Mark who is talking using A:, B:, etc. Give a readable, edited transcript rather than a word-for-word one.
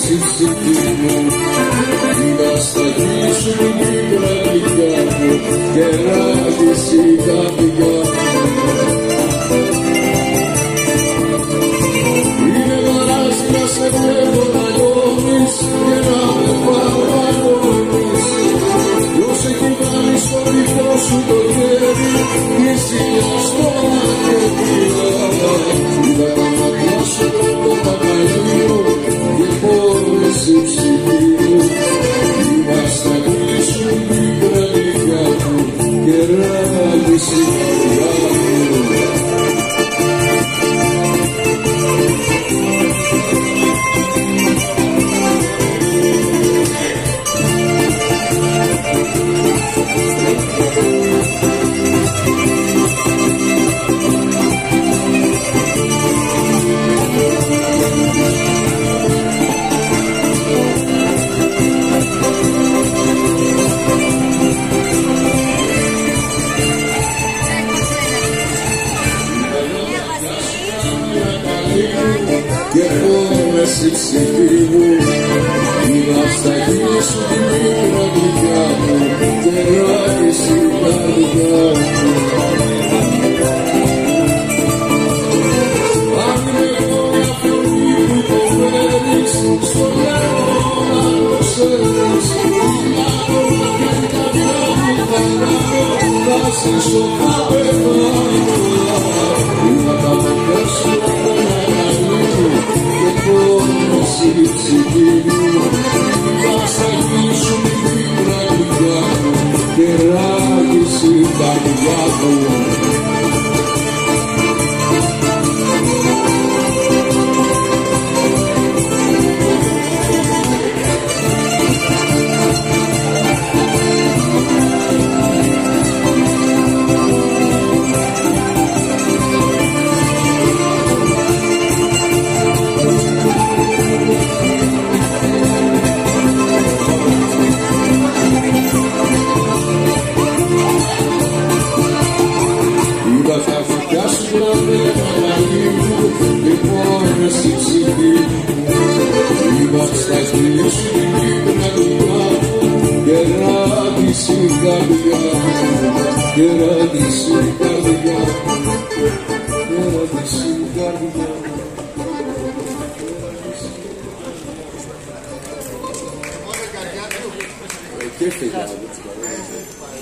A: η ψυχή μου. Είδα στα γη σου την καρδιά μου και ράγισε η καρδιά μου. Είναι βαράς να σε βλέπω να λιώνεις και να με παραγώνεις. Ποιος έχει βάλει στο δικό σου το χέρι και εσύ στο μαχαίρι. Είδα τα μάτια σου το Παναγίου και πόνεσε η ψυχή μου. Είδα στα γη σου την καρδιά μου και ράγισε η καρδιά μου. Και πόνεσε η ψυχή μου. Είδα στα γη σου την καρδιά μου και ράγισε η καρδιά μου. Αν είναι εγώ μια φωνή που το φέρεις στο νερό να το ξέρεις. Μια ώρα και η καρδιά μου θα κάνω, θα σε σώμα πεθάνω. Είδα τα μάτια σου και πόνεσε η ψυχή μου. Είδα στα γη σου την καρδιά μου και ράγισε η καρδιά μου. Είδα τα φωτιά σου να βρέχει μου και πόνεσε η ψυχή μου. Είδα στα γη σου την καρδιά μου και ράγισε η καρδιά μου. Και ράγισε η καρδιά μου. Και ράγισε η καρδιά μου. Και φύγα,